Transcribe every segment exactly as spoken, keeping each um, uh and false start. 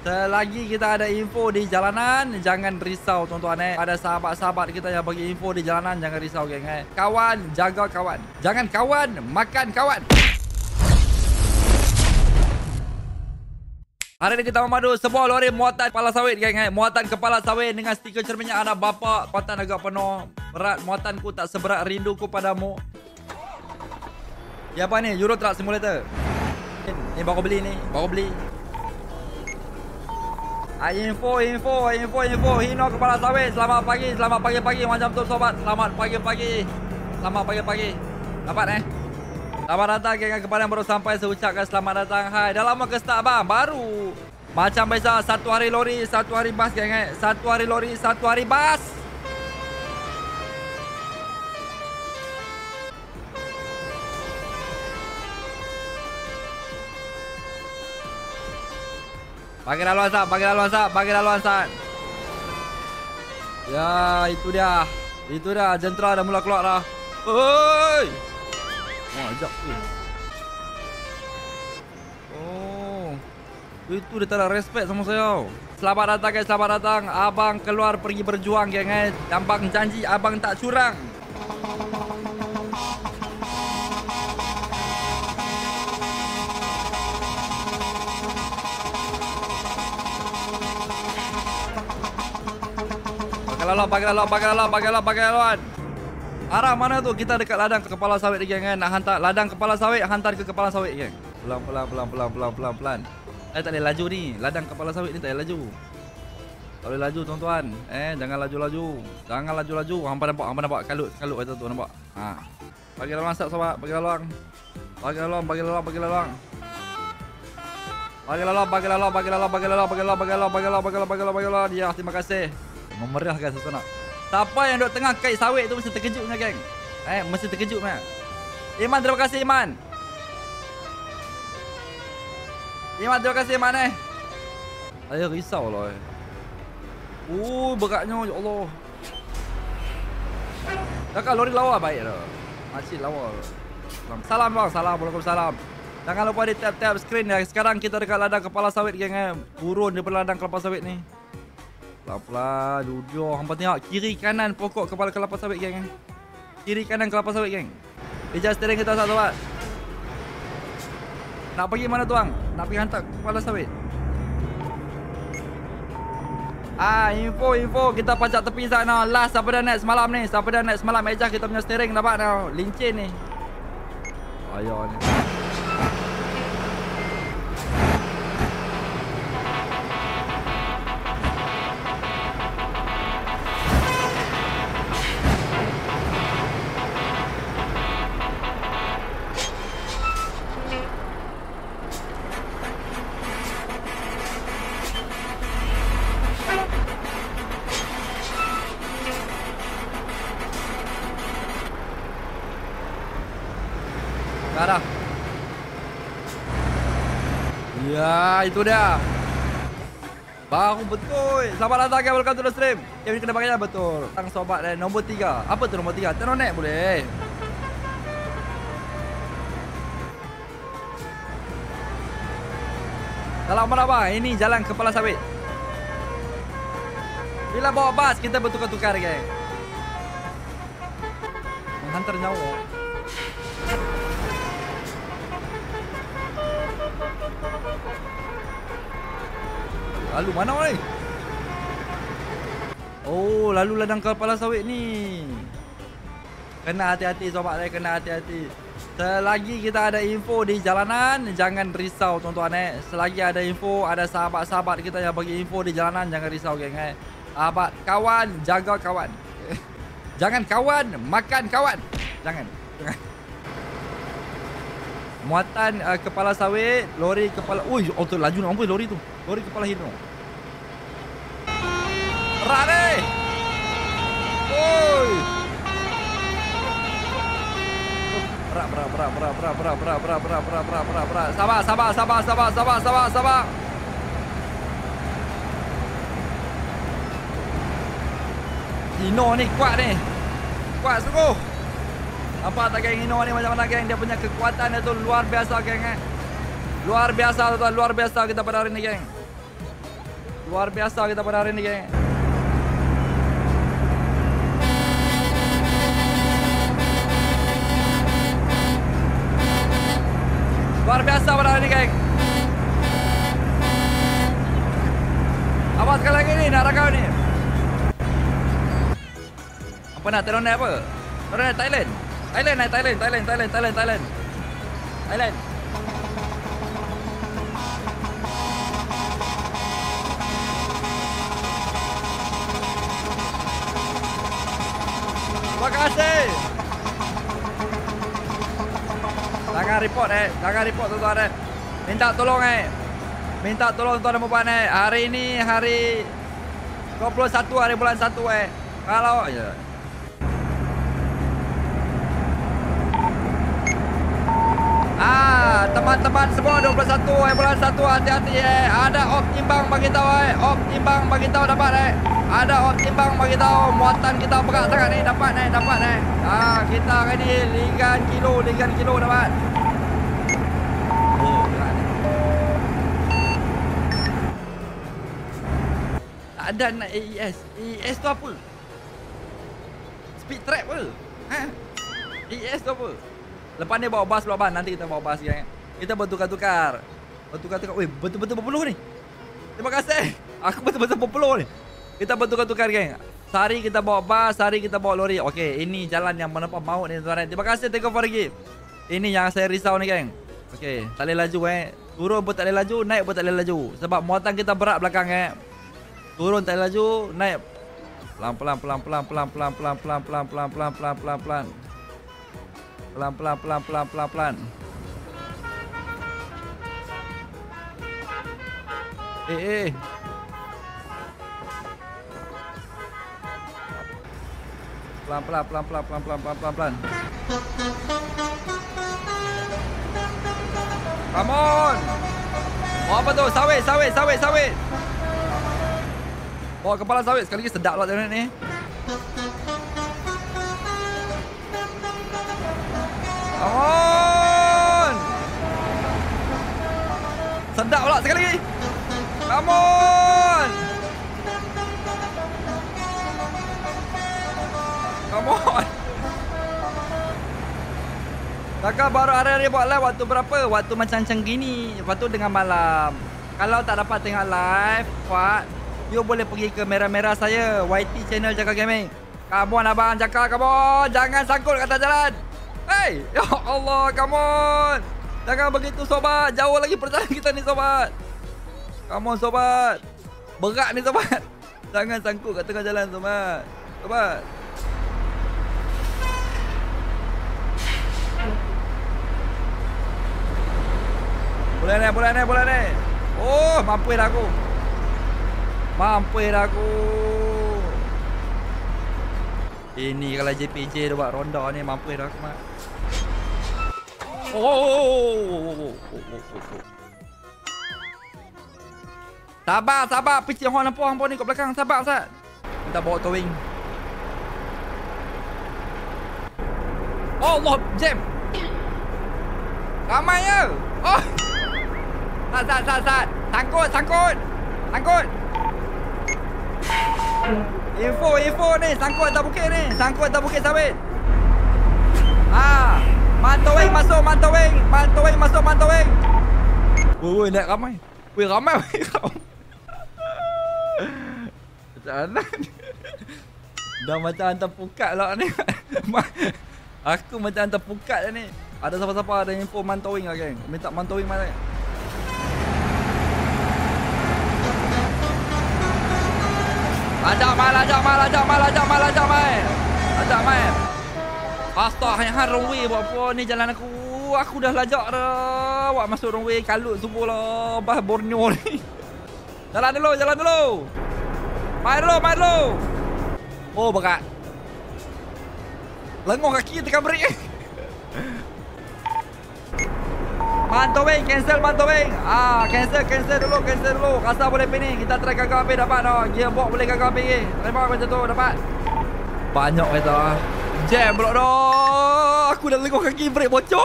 Selagi kita ada info di jalanan, jangan risau tuan-tuan eh. Ada sahabat-sahabat kita yang bagi info di jalanan, jangan risau geng eh. Kawan, jaga kawan. Jangan kawan, makan kawan. Hari ini kita memadu sebuah lori muatan kepala sawit geng eh. Muatan kepala sawit dengan stiker cerminnya anak bapa. Muatan agak penuh. Berat muatanku tak seberat rinduku padamu. Ya apa ni? Euro Truck Simulator. Ni baru beli ni, baru beli. Ah, info, info, info, info. Hino kepala sawit. Selamat pagi, selamat pagi-pagi macam tu sobat. Selamat pagi-pagi. Selamat pagi-pagi. Dapat eh? Selamat datang geng kepada yang baru sampai. Saya ucapkan selamat datang. Hai, dah lama ke start bang? Baru. Macam biasa, satu hari lori, satu hari bas geng eh. Satu hari lori, satu hari bas. Bagi laluan sat, bagi laluan sat, bagi laluan sat. Ya, itu dia. Itu dia, jentera dah mula keluar dah. Oi! Oh, ajak tu. Oh. Itu dia tak ada respect sama saya. Selamat datang guys, selamat datang. Abang keluar pergi berjuang geng guys. Abang janji abang tak curang. Bagi laluan, bagi laluan, bagi laluan, bagi laluan, bagi laluan. Arah mana tu? Kita dekat ladang ke kepala sawit geng kan. Nak hantar ladang kepala sawit, hantar ke kepala sawit geng. Pelan pelan pelan pelan pelan pelan pelan. Eh tak boleh laju ni. Ladang kepala sawit ni tak boleh laju. Tak boleh laju tuan-tuan. Eh jangan laju-laju. Jangan laju-laju. Hampa nampak, hampa nampak kalut, kalut kata tu nampak. Ha. Bagi laluan sat sobat, bagi laluan. Bagi laluan, bagi laluan, bagi laluan. Bagi laluan, bagi laluan, bagi laluan, bagi laluan, bagi laluan, bagi laluan, bagi laluan, bagi laluan, bagi laluan, bagi laluan. Ya, terima kasih. Memeriahkan suasana. Siapa yang duduk tengah kait sawit tu mesti terkejut punya geng. Eh, mesti terkejut punya. Iman, terima kasih Iman. Iman, terima kasih Iman eh. Saya risau lah eh. Oh, beratnya ya Allah. Kakak lori lawa baik dah. Makcik lawa. Salam bang, salam, waalaikumsalam. Jangan lupa di tap-tap screen ya. Sekarang kita dekat ladang kepala sawit geng eh. Turun daripada ladang kepala sawit ni. Pelan-pelan, duduk. Hampa tengok kiri kanan pokok kepala kelapa sawit geng. Kiri kanan kelapa sawit geng. Adjust steering kita sobat. Nak pergi mana tuang? Nak pergi hantar kepala sawit. Ah, info info kita pajak tepi sana. Last siapa dah naik semalam ni? Siapa dah naik semalam? Adjust kita punya steering dapat tau. Lincin ni. Ayah ni. Dah. Ya, itu dia. Baru betul. Selamat datang guys, welcome to the stream. Yang ini kena pakai betul. Tang sobat dan nombor tiga. Apa tu nombor tiga? Teronek boleh. Kalau mana bang? Ini jalan kepala sawit. Bila bawa bas kita bertukar-tukar geng. Menghantar nyawa. Lalu mana oi? Oh, lalu ladang kepala sawit ni. Kena hati-hati sobat saya, kena hati-hati. Selagi kita ada info di jalanan, jangan risau tuan-tuan eh. Selagi ada info, ada sahabat-sahabat kita yang bagi info di jalanan, jangan risau geng eh. Sahabat, kawan, jaga kawan. Jangan kawan, makan kawan. Jangan. Jangan. Muatan uh, kepala sawit, lori kepala. Ui, oh tu laju nak mampus lori tu. Lori kepala hidro. Berat eh. Oi. Berat, berat, berat, berat, berat, berat, berat, berat, berat, berat, berat, berat, berat. Sabar, sabar, sabar, sabar, sabar, sabar, sabar. Hino ni kuat ni. Kuat sungguh. Nampak tak geng Hino ni macam mana geng? Dia punya kekuatan itu luar biasa geng eh. Luar biasa tuan, luar biasa kita pada hari ni geng. Luar biasa kita pada hari ini, geng. Luar biasa pada hari ini, geng. Awas sekali lagi ni, nak rakau ni. Apa nak turun naik apa? Turun naik Thailand. Thailand naik Thailand, Thailand, Thailand, Thailand, Thailand. Thailand. Terima kasih. Jangan report eh. Jangan report tuan-tuan eh. Minta tolong eh. Minta tolong tuan dan puan eh. Hari ini hari dua puluh satu hari bulan satu eh. Kalau ya. Ah, teman-teman semua dua puluh satu hari bulan satu hati-hati eh. Ada op timbang bagi tahu eh. Op timbang bagi tahu dapat eh. Ada op timbang bagi tahu muatan kita berat sangat ni dapat eh, dapat eh. Ah, kita hari ni ligan kilo, ligan kilo dapat. Oh, berat ni. Tak ada nak A E S. A E S tu apa? Speed trap ke? Ha? A E S tu apa? Lepas ni bawa bas pula ban. Nanti kita bawa bas kan. Kita bertukar-tukar. Bertukar-tukar. Weh, betul-betul berpeluh ni. Terima kasih. Aku betul-betul berpeluh ni. Kita bertukar-tukar geng. Sehari kita bawa bas, sehari kita bawa lori. Okey, ini jalan yang menepah maut ni tuan-tuan. Terima kasih thank you for the gift. Ini yang saya risau ni geng. Okey, tak boleh laju eh. Turun pun tak boleh laju, naik pun tak boleh laju. Sebab muatan kita berat belakang eh. Turun tak boleh laju, naik pelan-pelan pelan-pelan pelan-pelan pelan-pelan pelan-pelan pelan-pelan pelan-pelan. Pelan-pelan pelan-pelan pelan-pelan. Eh eh. Pelan-pelan pelan-pelan pelan-pelan pelan-pelan. Come on. Oh, apa tu? Sawit, sawit, sawit, sawit. Bawa kepala sawit sekali lagi sedap lah tengok ni. Come on. Sedap pula sekali lagi. Come on. Come on. Kakak baru hari-hari buat live waktu berapa? Waktu macam-macam gini. Lepas tu dengan malam. Kalau tak dapat tengok live, Fuad, you boleh pergi ke merah-merah saya, Y T channel Jaka Gaming. Come on abang Jaka, come on. Jangan sangkut kat atas jalan. Hey, ya Allah, come on. Jangan begitu sobat. Jauh lagi perjalanan kita ni sobat. Come on sobat. Berat ni sobat. Jangan sangkut kat tengah jalan sobat. Sobat. Boleh ni, boleh ni, boleh ni. Oh, mampu dah aku. Mampu dah aku. Ini kalau J P J tu buat ronda ni mampu dah aku mak. Oh, oh, oh, oh, oh, oh, oh. Sabar, sabar. Picit horn lampu hang pun ni kat belakang. Sabar, Ustaz. Kita bawa towing. Oh, Allah, jam. Ramai ya. Oh. Sat, sat, sat, sat. Sangkut, sangkut. Sangkut. Info, info ni. Sangkut atas bukit ni. Sangkut atas bukit sawit. Ah, mantowing masuk, mantowing. Mantowing masuk, mantowing. Woi, woi, naik ramai. Woi, ramai, woi, ramai. Macam mana ni? Dah macam hantar pukat lah ni. Aku macam hantar pukat ni. Ada siapa-siapa ada info mantowing lah geng. Minta mantowing mana? Ajak mal, ajak mal, ajak mal, ajak mal, ajak mal. Ajak mal. Astaga, hang runway buat apa ni jalan aku. Aku dah lajak dah. Awak masuk runway kalut semua lah. Bah Borneo ni. Jalan dulu, jalan dulu. Main dulu, main dulu. Oh, berat. Lenguh kaki tekan brake. Mantowing, cancel mantowing. Ah, cancel, cancel dulu, cancel dulu. Rasa boleh pening. Kita try gagal habis dapat dah. Gearbox boleh gagal habis ni. Tembak macam tu dapat. Banyak kereta. Jam pula dah. Aku dah lenguh kaki, brake bocor.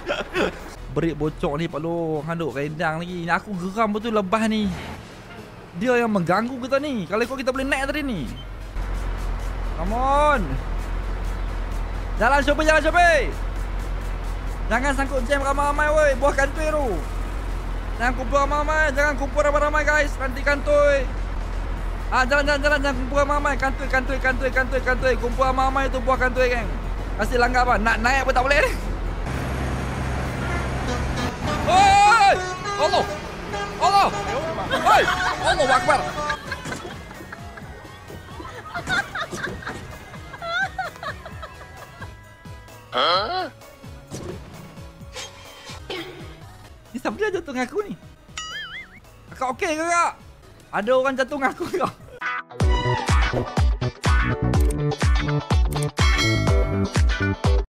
Brake bocor ni perlu handuk rendang lagi. Aku geram betul lebah ni. Dia yang mengganggu kita ni. Kalau ikut kita boleh naik tadi ni. Come on. Jalan Shopee, jalan Shopee. Jangan sangkut jam ramai-ramai woi. Buah kantoi tu. Jangan kumpul ramai-ramai. Jangan kumpul ramai-ramai guys. Nanti kantoi. Ah, jalan, jalan, jalan. Jangan kumpul ramai-ramai. Kantoi, kantoi, kantoi, kantoi, kantoi. Kumpul ramai-ramai tu buah kantoi geng. Kasih langgar apa? Nak naik pun tak boleh ni. Oi! Allah! Allah! Oi! Allah Akbar! Hah? Ni siapa dia jatuh dengan aku ni? Kakak okey ke kak? Ada orang jatuh dengan aku kak?